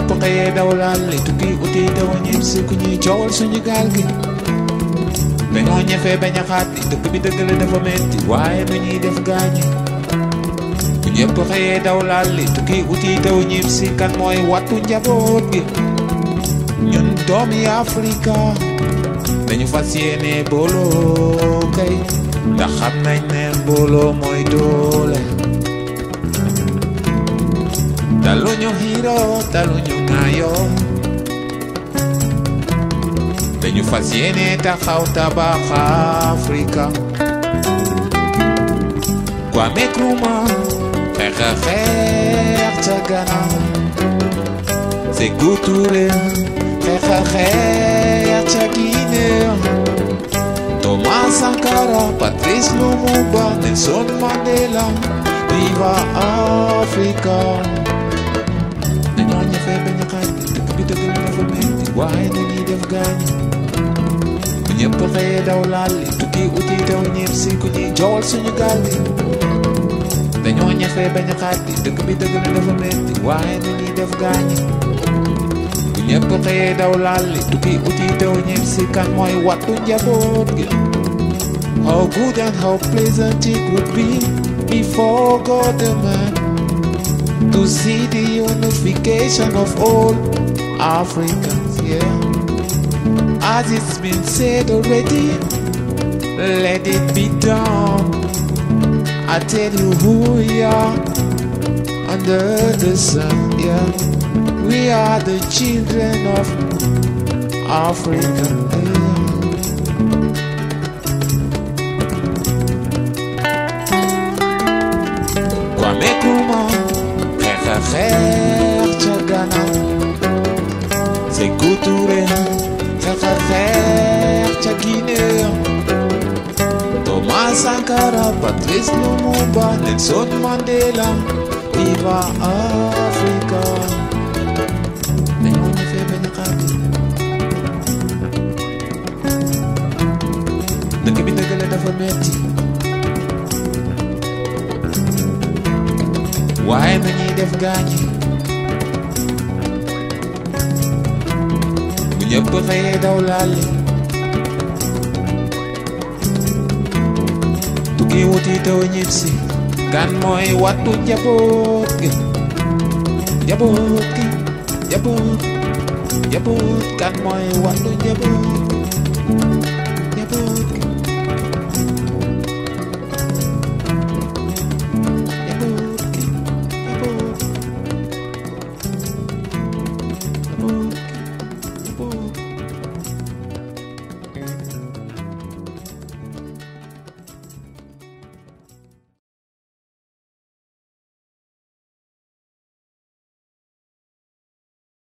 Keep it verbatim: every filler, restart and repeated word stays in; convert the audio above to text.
ñëpp xëyee daw laal li tukki uti daw ñib si ku ñuy coowal suñu gaal gi dañoo ñefee bañ a xaati dëkk bi dëgg la dafa metti waaye nu ñuy def gaañi ku ñëpp xëyee daw laal li tukki uti daw ñib si kan mooy wattu njaboot gi ñun doomi Afrika dañu fas yéene booloo kay ndax xam nañ ne booloo mooy doole taluñu xiiroo taluñu ŋaayoo dañu fas yéene taxaw tabax Afrika Kwame Nkrumah xeex a xeex ca Ghana Sékou Touré xeex a xeex ca Guinée Thomas Sankara Patrice Lumumba Nelson Mandela Viva Africa dañoo ñëfee bañ a xaaj dëkk bi dëgg la dafa metti waaye nañuy def gaañi ku ñëpp xëyee daw laal li tukki uti daw ñëpp si ku ñuy joowal suñu gaal gi dañoo ñëfee bañ a xaaj dëkk bi dëgg la dafa metti waaye nañuy def gaañi ku ñëpp xëyee daw laal li tukki uti daw ñëpp si kan mooy wattu njaboot gi how good and how pleasant it would be before God the man to see the unification of all Africans, yeah. As it's been said already, let it be done. I tell you who we are under the sun, yeah. We are the children of Africa, yeah. Kwame Nkrumah xeex ca Ghana Sékou Touré xeex a xeex ca Guinée Thomas Sankara Patrice Lumumba Nelson Mandela Viva Africa dañoo ñëfee bañ a xaati dëkk bi dëgg la dafa metti waaye nañuy def gaañi bu ñëpp xëyee daw laali tukki wuti taw ñib si kan mooy wattu njaboot gi njaboot gi njaboot njaboot kan mooy wattu njaboot njaboot gi